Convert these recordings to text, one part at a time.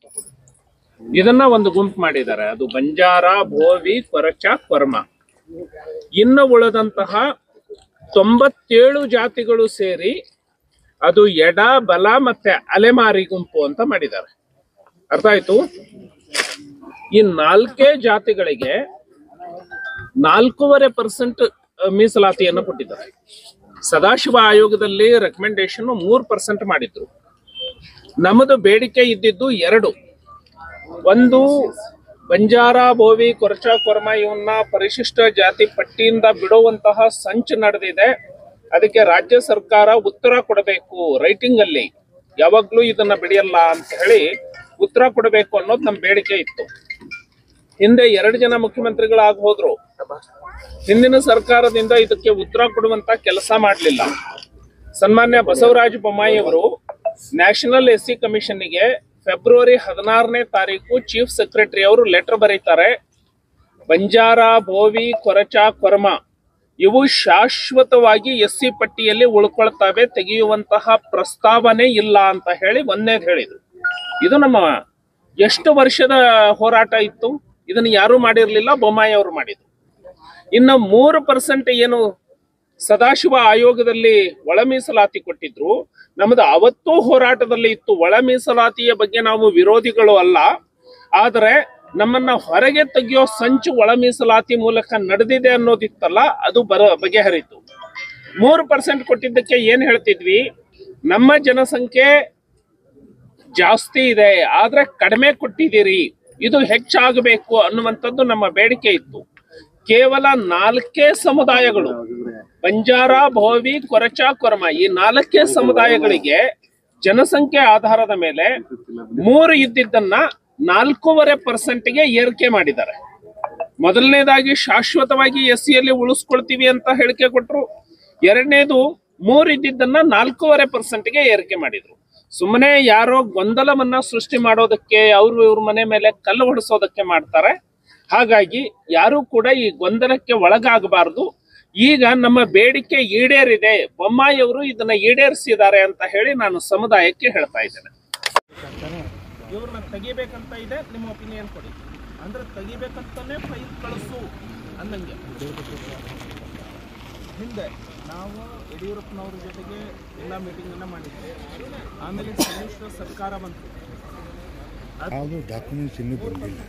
ಇದನ್ನ ಒಂದು ಗುಂಪು ಮಾಡಿದ್ದಾರೆ. ಅದು ಬಂಜಾರ, ಭೋವಿ, ಕೊರಚ, ಕೊರ್ಮ. ಇನ್ನು ಉಳಿದಂತಹ 97 ಜಾತಿಗಳು ಸೇರಿ ಅದು ಎಡ, ಬಲ ಮತ್ತೆ ಅಲೆಮಾರಿ ಗುಂಪು ಅಂತ ಮಾಡಿದ್ದಾರೆ. ಅರ್ಥ ಆಯ್ತು? ಈ 4 ಜಾತಿಗಳಿಗೆ 4.5% ಮೀಸಲಾತಿಯನ್ನು ಕೊಟ್ಟಿದ್ದಾರೆ. ಸದಾಶಿವ ಆಯೋಗದಲ್ಲಿ ರೆಕಮೆಂಡೇಶನ್ 3% ಮಾಡಿದ್ರು. ನಮ್ಮದು ಬೇಡಿಕೆ ಇದ್ದಿದ್ದು 2. ಒಂದು, ಬಂಜಾರ, ಬೋವಿ, ಕೊರಚ, ಕೊರ್ಮ ಇವನ್ನ ಪರಿಶಿಷ್ಟ ಜಾತಿ ಪಟ್ಟಿಯಿಂದ ಬಿಡುವಂತಹ ಸಂಚು ನಡೆದಿದೆ. ಅದಕ್ಕೆ ರಾಜ್ಯ ಸರ್ಕಾರ ಉತ್ತರ ಕೊಡಬೇಕು, ರೈಟಿಂಗ್ ಅಲ್ಲಿ ಯಾವಾಗ್ಲೂ ಇದನ್ನ ಬಿಡಿಯಲ್ಲ ಅಂತ ಹೇಳಿ ಉತ್ತರ ಕೊಡಬೇಕು ಅನ್ನೋದು ನಮ್ಮ ಬೇಡಿಕೆ ಇತ್ತು. ಹಿಂದೆ 2 ಜನ ಮುಖ್ಯಮಂತ್ರಿಗಳಾಗಿ ಹೋದ್ರು. ಹಿಂದಿನ ಸರ್ಕಾರದಿಂದ ಇದಕ್ಕೆ ಉತ್ತರ ಕೊಡುವಂತ ಕೆಲಸ ಮಾಡಲಿಲ್ಲ. ಸನ್ಮಾನ್ಯ ಬಸವರಾಜ ಬೊಮ್ಮಾಯಿ ಅವರು ನ್ಯಾಷನಲ್ SC ಕಮಿಷನ್ಗೆ ಫೆಬ್ರವರಿ 16ನೇ ತಾರೀಕು ಚೀಫ್ ಸೆಕ್ರೆಟರಿ ಅವರು ಲೆಟರ್ ಬರೀತಾರೆ. ಬಂಜಾರ, ಬೋವಿ, ಕೊರಚ, ಕೊರ್ಮ ಇವು ಶಾಶ್ವತವಾಗಿ SC ಪಟ್ಟಿಯಲ್ಲಿ ಉಳ್ಕೊಳ್ತವೆ, ತೆಗೆಯುವಂತಹ ಪ್ರಸ್ತಾವನೆ ಇಲ್ಲ ಅಂತ ಹೇಳಿ ಒಂದೇದು ಹೇಳಿದ್ರು. ಇದು ನಮ್ಮ ಎಷ್ಟು ವರ್ಷದ ಹೋರಾಟ ಇತ್ತು. ಇದನ್ನು ಯಾರು ಮಾಡಿರ್ಲಿಲ್ಲ, ಬೊಮ್ಮಾಯಿ ಅವರು ಮಾಡಿದ್ರು. ಇನ್ನು 3% ಏನು ಸದಾಶಿವ ಆಯೋಗದಲ್ಲಿ ಒಳ ಮೀಸಲಾತಿ ಕೊಟ್ಟಿದ್ರು, ನಮ್ಮದು ಅವತ್ತೂ ಹೋರಾಟದಲ್ಲಿ ಇತ್ತು. ಒಳ ಮೀಸಲಾತಿಯ ಬಗ್ಗೆ ನಾವು ವಿರೋಧಿಗಳು ಅಲ್ಲ, ಆದರೆ ನಮ್ಮನ್ನ ಹೊರಗೆ ತೆಗೆಯೋ ಸಂಚು ಒಳ ಮೀಸಲಾತಿ ಮೂಲಕ ನಡೆದಿದೆ ಅನ್ನೋದಿತ್ತಲ್ಲ, ಅದು ಬಗೆಹರಿತು. 3% ಕೊಟ್ಟಿದ್ದಕ್ಕೆ ಏನ್ ಹೇಳ್ತಿದ್ವಿ, ನಮ್ಮ ಜನಸಂಖ್ಯೆ ಜಾಸ್ತಿ ಇದೆ ಆದ್ರೆ ಕಡಿಮೆ ಕೊಟ್ಟಿದ್ದೀರಿ, ಇದು ಹೆಚ್ಚಾಗಬೇಕು ಅನ್ನುವಂಥದ್ದು ನಮ್ಮ ಬೇಡಿಕೆ ಇತ್ತು. ಕೇವಲ 4 ಸಮುದಾಯಗಳು, ಬಂಜಾರ, ಭೋವಿ, ಕೊರಚ, ಕೊರ್ಮ, ಈ 4 ಸಮುದಾಯಗಳಿಗೆ ಜನಸಂಖ್ಯೆ ಆಧಾರದ ಮೇಲೆ 3 ಇದ್ದಿದ್ದನ್ನ 4.5%ಗೆ ಏರಿಕೆ ಮಾಡಿದ್ದಾರೆ. ಮೊದಲನೇದಾಗಿ ಶಾಶ್ವತವಾಗಿ SCಯಲ್ಲಿ ಉಳಿಸ್ಕೊಳ್ತೀವಿ ಅಂತ ಹೇಳಿಕೆ ಕೊಟ್ರು. ಎರಡನೇದು 3 ಇದ್ದಿದ್ದನ್ನ 4.5%ಗೆ ಏರಿಕೆ ಮಾಡಿದ್ರು. ಸುಮ್ಮನೆ ಯಾರೋ ಗೊಂದಲವನ್ನ ಸೃಷ್ಟಿ ಮಾಡೋದಕ್ಕೆ, ಇವ್ರ ಮನೆ ಮೇಲೆ ಕಲ್ಲು ಹೊಡೆಸೋದಕ್ಕೆ ಮಾಡ್ತಾರೆ. ಹಾಗಾಗಿ ಯಾರು ಕೂಡ ಈ ಗೊಂದಲಕ್ಕೆ ಒಳಗಾಗಬಾರದು. ಈಗ ನಮ್ಮ ಬೇಡಿಕೆ ಈಡೇರಿದೆ, ಬೊಮ್ಮಾಯಿ ಅವರು ಇದನ್ನ ಈಡೇರಿಸಿದ್ದಾರೆ ಅಂತ ಹೇಳಿ ನಾನು ಸಮುದಾಯಕ್ಕೆ ಹೇಳ್ತಾ ಇದ್ದೇನೆ. ಇವ್ರನ್ನ ತೆಗಿಬೇಕಂತ ಇದೆ, ನಿಮ್ಮ ಒಪಿನಿಯನ್ ಕೊಡಿ. ಅಂದ್ರೆ ತೆಗಿಬೇಕಂತಾನೆ ಫೈಲ್ ಕಳಿಸು ಅನ್ನಂಗೆ. ಹಿಂದೆ ನಾವು ಯಡಿಯೂರಪ್ಪನವ್ರ ಜೊತೆಗೆ ಎಲ್ಲ ಮೀಟಿಂಗ್ ಅನ್ನ ಮಾಡಿದ್ವಿ. ಆಮೇಲೆ ಸಮ್ಮಿಶ್ರ ಸರ್ಕಾರ ಬಂತು. ಅದು ಡಾಕ್ಯುಮೆಂಟ್ಸ್ ಇನ್ನೂ ಬಂದಿಲ್ಲ.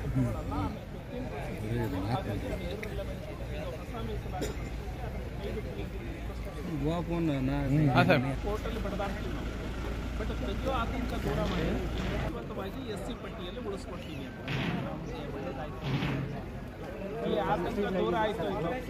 ಕೋರ್ಟಲ್ಲಿ ಬಡದಾಡ್ತೀವಿ ನಾವು. ಬಟ್ ತೆಗೆಯೋ ಆತಂಕ ದೂರ ಮಾಡಿ ಶಾಶ್ವತವಾಗಿ SC ಪಟ್ಟಿಯಲ್ಲಿ ಉಳಿಸ್ಕೊಡ್ತೀವಿ ಅಂತ ಈ ಆತಂಕ ದೂರ ಆಯ್ತು.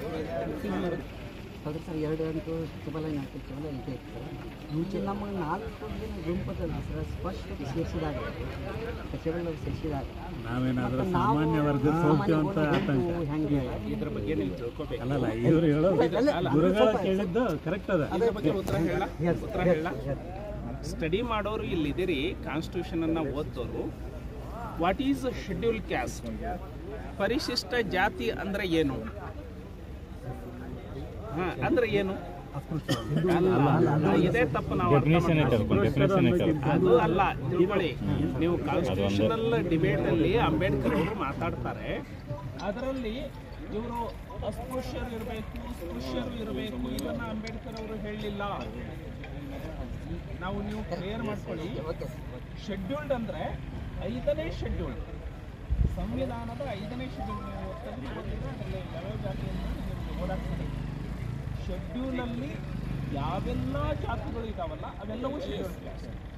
ಹೌದು ಸರ್, 2 ಅಂತೂ ಸುಬಲೈನ್ ಆಗ್ತಿತ್ತು, ಇದೆ ಮುಂಚೆ ನಮಗೆ 4 ಗುಂಪದಲ್ಲಿ ಸರ್ ಸ್ಪಷ್ಟ ಸೇರಿಸಿದಾಗ ಸಚಿವಗಳು ಸೇರಿಸಿದಾಗ ನಾವೇನಾದ್ರೂ ಸಾಮಾನ್ಯ ವರ್ಗದ ಹೋಗ್ತೀವಿ ಅಂತ ಹೆಂಗೆ ಇದ್ರ ಬಗ್ಗೆ ನೀವು ತಿಳ್ಕೊಬೇಕು. ಅಲ್ಲಲ್ಲ, ಇವರು ಹೇಳೋದು ಗುರುಗಳ ಕೇಳಿದ್ದು ಕರೆಕ್ಟ್ ಅದ. ಇದ್ರ ಬಗ್ಗೆ ಉತ್ತರ ಹೇಳ ಸ್ಟಡಿ ಮಾಡೋರು ಇಲ್ಲಿದ್ದೀರಿ, ಕಾನ್ಸ್ಟಿಟ್ಯೂಷನ್ ಅನ್ನ ಓದೋರು. What is schedule caste? ಪರಿಶಿಷ್ಟ ಜಾತಿ ಅಂದ್ರೆ ಏನು? ಅಂದ್ರೆ ಏನು? ಇದೇ ತಪ್ಪು ನಾವು ಅದು ಅಲ್ಲ ತಿಳ್ಕೊಳ್ಳಿ. ನೀವು ಕಾನ್ಸ್ಟಿಟ್ಯೂಷನಲ್ ಡಿಬೇಟ್ ಅಲ್ಲಿ ಅಂಬೇಡ್ಕರ್ ಅವರು ಮಾತಾಡ್ತಾರೆ, ಅದರಲ್ಲಿ ಇವರು ಅಸ್ಪೃಶ್ಯರು ಇರಬೇಕು, ಸ್ಪೃಶ್ಯರು ಇರಬೇಕು, ಇದನ್ನ ಅಂಬೇಡ್ಕರ್ ಅವರು ಹೇಳಲಿಲ್ಲ. ನೀವು ಕ್ಲಿಯರ್ ಮಾಡ್ಕೊಳ್ಳಿ. ಶೆಡ್ಯೂಲ್ಡ್ ಅಂದ್ರೆ 5ನೇ ಶೆಡ್ಯೂಲ್ಡ್, ಸಂವಿಧಾನದ 5ನೇ ಶೆಡ್ಯೂಲ್. ನೀವು ಯಾವ ಜಾತಿಯನ್ನು ಓಡಾಡ್ತಾರೆ, ಶೆಡ್ಯೂಲ್ ಅಲ್ಲಿ ಯಾವೆಲ್ಲ ಜಾತಿಗಳು ಇದಾವಲ್ಲ ಅವೆಲ್ಲವೂ ಶೆಡ್ಯೂಲ್ ಕ್ಯಾಸ್ಟ್.